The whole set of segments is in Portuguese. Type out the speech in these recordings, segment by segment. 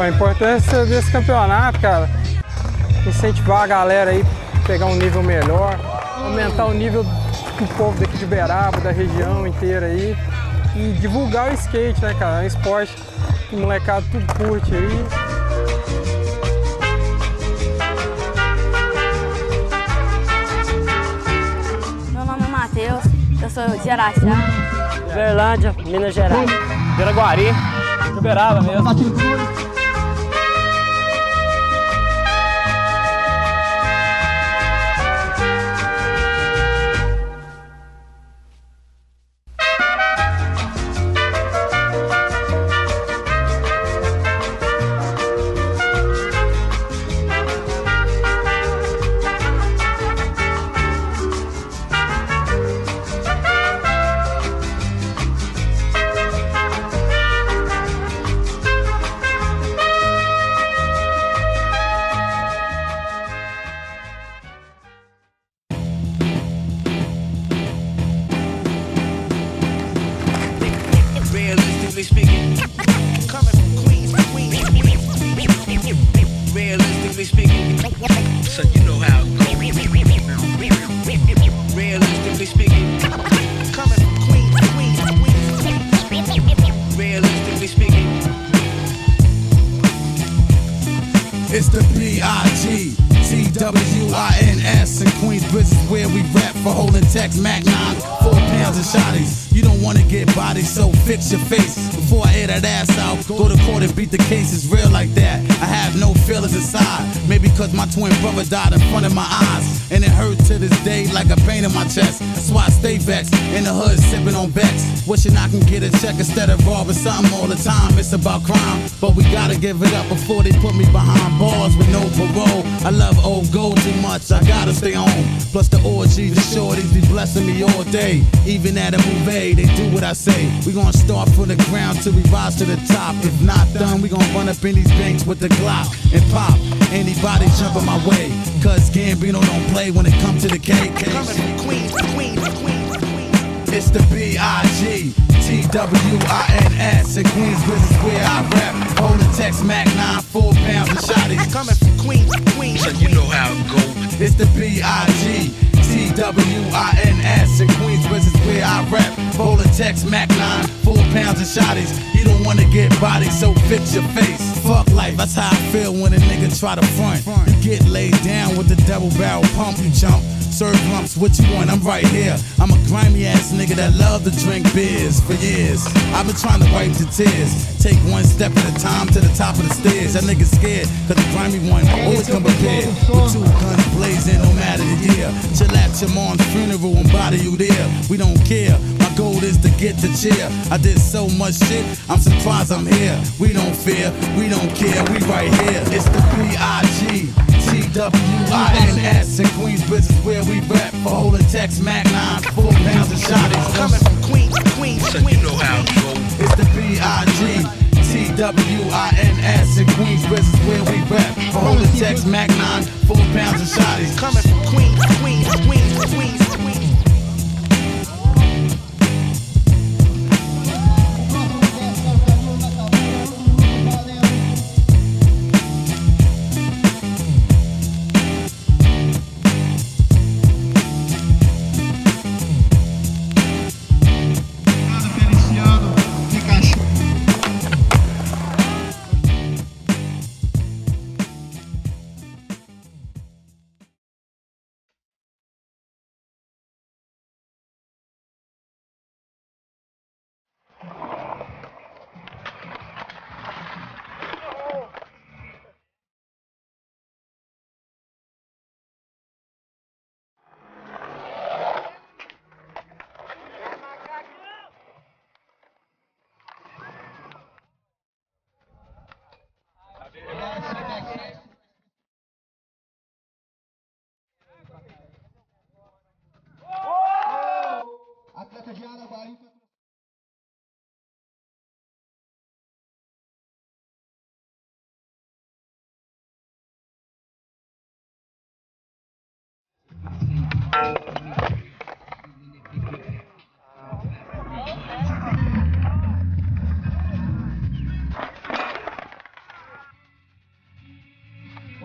a importância desse campeonato, cara, incentivar a galera aí, pegar um nível melhor, aumentar o nível do povo daqui de Uberaba, da região inteira aí, e divulgar o skate, né, cara? É um esporte que o molecado tudo curte aí. Meu nome é Matheus, eu sou de Araxá. Uberlândia, Minas Gerais. Piraguari, de Uberaba mesmo. Realistically speaking, coming from Queens, realistically speaking, so you know how it goes. Realistically speaking, coming from Queens, realistically speaking. It's the BIGTWINS in Queensbridge is where we rap for holding Tex Mac 9, 4 pounds of shotties. You don't wanna get body, so fix your face. Before I air that ass out, go to court and beat the case. It's real like that. I have no feelings inside. Maybe cause my twin brother died in front of my eyes, and it hurt to this day like a pain in my chest. That's why I stay vexed in the hood sipping on Bex, wishing I can get a check instead of robbing something all the time. It's about crime, but we gotta give it up before they put me behind bars with no parole. I love old gold too much, I gotta stay home. Plus the orgies, the shorties be blessing me all day. Even at a movie, they do what I say. We gonna start from the ground till we rise to the top. If not done, we gonna run up in these banks with the Glock and pop anybody jumping my way. Cause Gambino don't play when it comes to the KK. Coming from Queens, It's the BIGTWINS in Queensbridge is where I rap. Holding Tex Mac 9, 4 pounds of shotties. coming from Queens, so you know how it goes. It's the BIGTWINS in Queensbridge is where I rap. Holding Tex Mac 9, 4 pounds of shotties. You don't wanna get body, so fix your face. Fuck life, that's how I feel when a nigga try to front. You get laid down with the double barrel pump, you jump. Serve lumps, what you want, I'm right here. I'm a grimy ass nigga that love to drink beers for years. I've been trying to wipe the tears. Take one step at a time to the top of the stairs. That nigga scared, cause the grimy one always come prepared. With 2 guns blazing, no matter the year. Chill at your mom's funeral and body you there. We don't care, my goal is to get the chair. I did so much shit, I'm surprised I'm here. We don't fear, we don't care, we right here. It's the BIGTWINS in Queensbridge is where we rap for holding Tex Mac 9, 4 pounds of shotties. Coming from Queens, so you know how it goes. It's the BIGTWINS in Queensbridge is where we rap for holding Tex Mac 9, 4 pounds of shotties. Coming from Queens,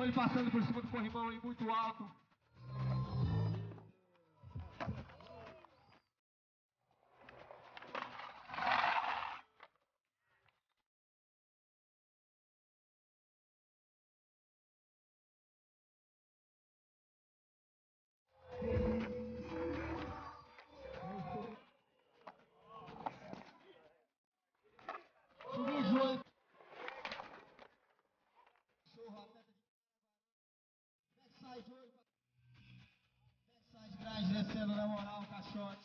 Foi ele passando por cima do corrimão aí muito alto. Descendo na moral, caixote.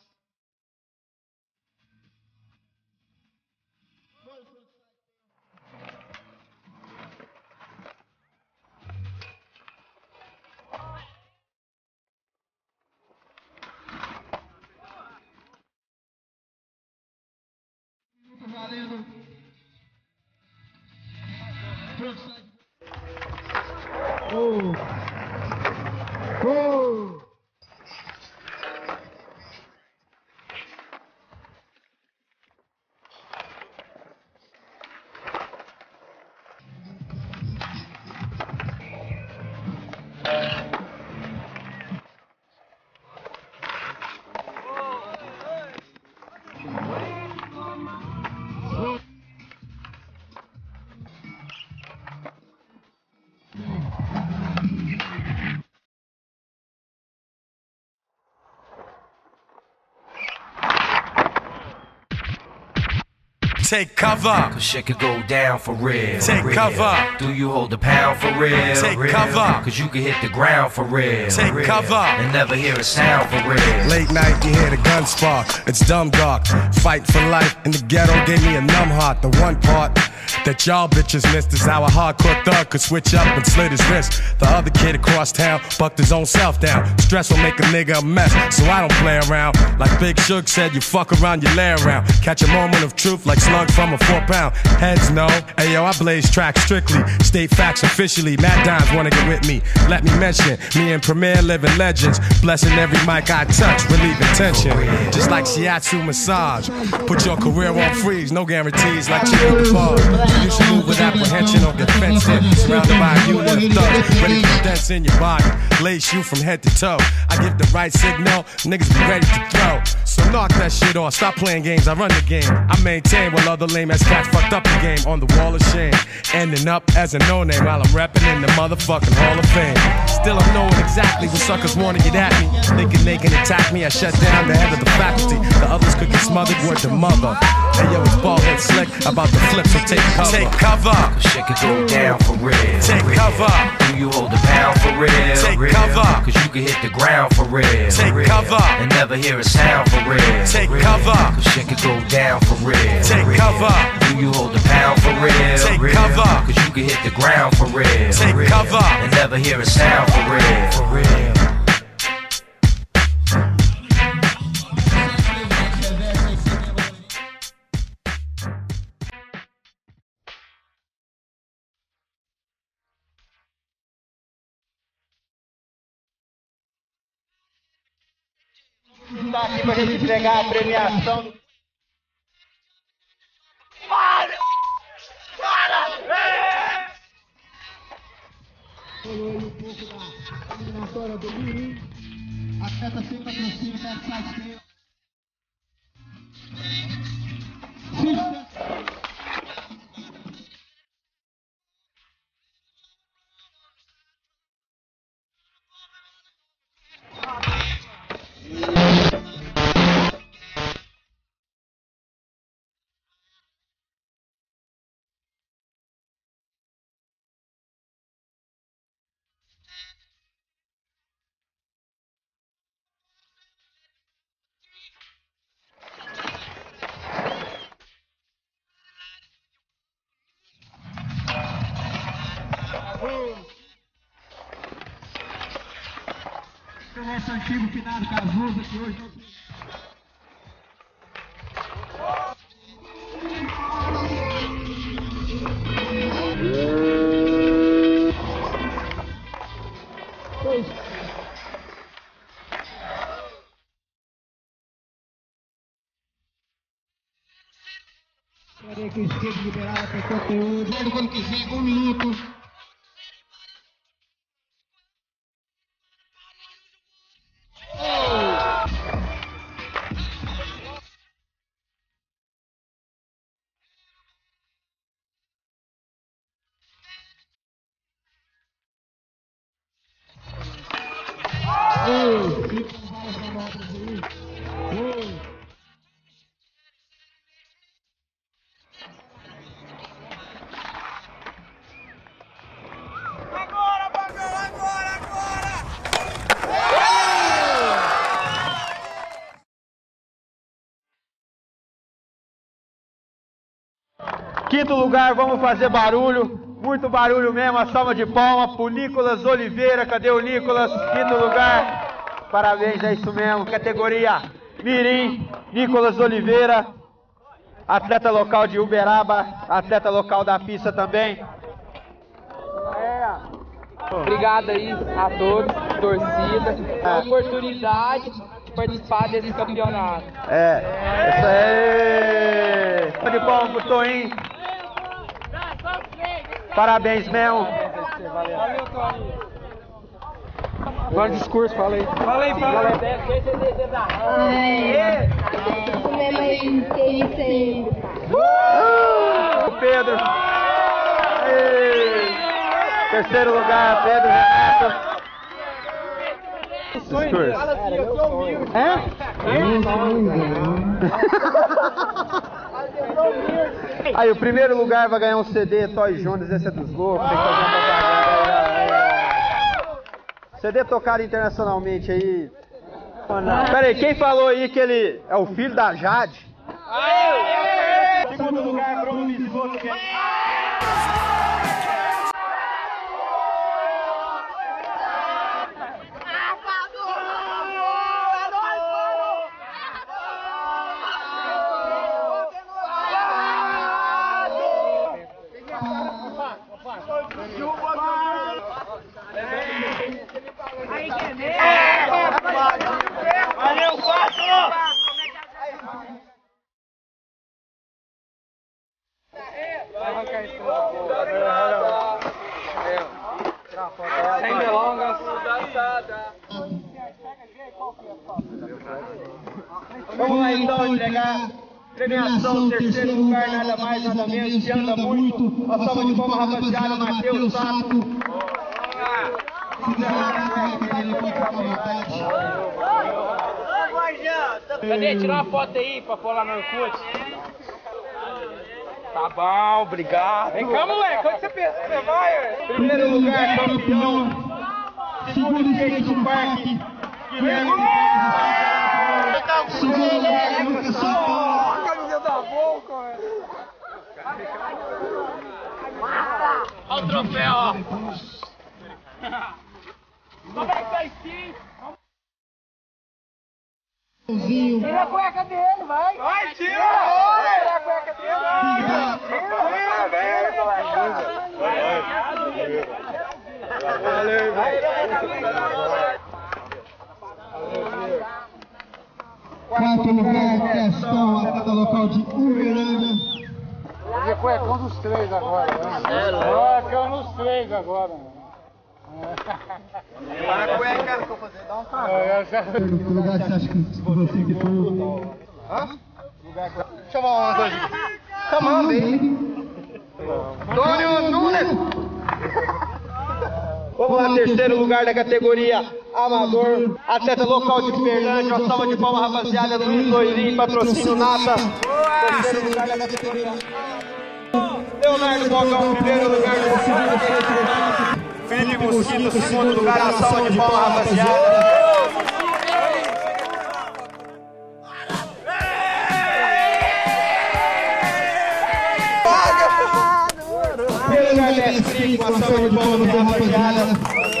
Valendo. Take cover. Cause shit could go down for real. Take cover. Do you hold the pound for real? Take real? cover. Cause you can hit the ground for real. Take real. cover. And never hear a sound for real. Late night, you hear the gun spark. It's dumb dark. Fight for life in the ghetto gave me a numb heart. The one part that y'all bitches missed is how a hardcore thug could switch up and slit his wrist. The other kid across town bucked his own self down. Stress will make a nigga a mess, so I don't play around. Like Big Shug said, you fuck around, you lay around. Catch a moment of truth like slug from a 4-pound. Heads no, ayo, I blaze tracks strictly. State facts officially, Mad Dimes wanna get with me. Let me mention, me and Premier living legends. Blessing every mic I touch, relieving tension. Just like shiatsu massage. Put your career on freeze, no guarantees like Chico Ball. You should move with apprehension or get fenced in. Surrounded by a unit of thugs, ready to dance in your body. Lace you from head to toe. I give the right signal, niggas be ready to throw. So knock that shit off, stop playing games, I run the game. I maintain while other lame ass cats fucked up the game on the wall of shame. Ending up as a no-name while I'm rapping in the motherfucking Hall of Fame. Still I'm knowing exactly when suckers wanna get at me. Thinking they can attack me, I shut down the head of the faculty. The others could get smothered, word to mother. Hey yo, it's Ballhead Slick, about to flip, so take cover. Take cover. Cause shit could go down for real. Take real. cover. Do you hold the pound for real? Take real. cover. Cause you can hit the ground for real. Take real. cover. And never hear a sound for real. Take real. cover. Cause shit could go down for real. Take real. cover. Do you hold the pound for real? Take real. cover. Cause you can hit the ground for real. Take real. cover. And never hear a sound for real. For real. Tá aqui pra gente entregar a premiação. Falou aí um pouco da eliminatória do Mirim. Atleta sem patrocínio, Backside o nosso antigo finado Cazuza, que hoje não tem. Peraí que eu esqueci de liberar para conteúdo. Quando quiser, 1 minuto. Quinto lugar, vamos fazer barulho, muito barulho mesmo, a salva de palmas pro Nicolas Oliveira. Cadê o Nicolas? Quinto lugar, parabéns, é isso mesmo, categoria Mirim, Nicolas Oliveira, atleta local de Uberaba, atleta local da pista também. Obrigado aí a todos, torcida, a oportunidade de participar desse campeonato. Isso aí! De palmas pro Toinho. Parabéns mesmo. Valeu, Toninho. Agora o discurso, fala aí. Fala aí. O Pedro. Terceiro lugar, Pedro Renato. Discurso. Aí, o primeiro lugar vai ganhar um CD Toy Jones, esse é dos loucos, tem que fazer uma propaganda. CD tocado internacionalmente aí. Pera aí, quem falou aí que ele é o filho da Jade? Segundo lugar, Bruno Bisotto. Valeu, Quatro! Sem delongas. Vamos lá então entregar premiação, terceiro lugar, nada mais, nada menos, que anda muito. Uma salva de palmas, rapaziada, Matheus Sato. Cadê? Tirar uma foto aí pra pôr lá no Orkut. Tá bom, obrigado. Vem cá, moleque, onde você pensa que você vai? Primeiro lugar, campeão. Segundo skate do parque, Guilherme. Segundo lugar, Lucas Santana. Camisa da boca, Olha o troféu, ó. Como é que tá esse? Tira a cueca dele, vai! Vai, tira! Tira a cueca dele! Valeu, Quarto lugar, Questão, atleta local de Uberlândia. Hoje é cuecão dos três agora, né? Cuecão dos três agora, mano. Para a cueca, vou fazer, dá um carro. Que lugar você acha que você que foi? Hã? Chama uma coisa. Chamando aí. Antônio Nunes. Vamos lá, terceiro lugar da categoria Amador, atleta local de Uberlândia. Uma salva de palmas, rapaziada. Luiz Loirinho, patrocínio Nata. Terceiro lugar da categoria. Leonardo Bocão, primeiro lugar da categoria. Felipe Mosquito, segundo lugar. Uma salva de palmas, rapaziada. Primeiro lugar da F3, uma salva de palmas, rapaziada.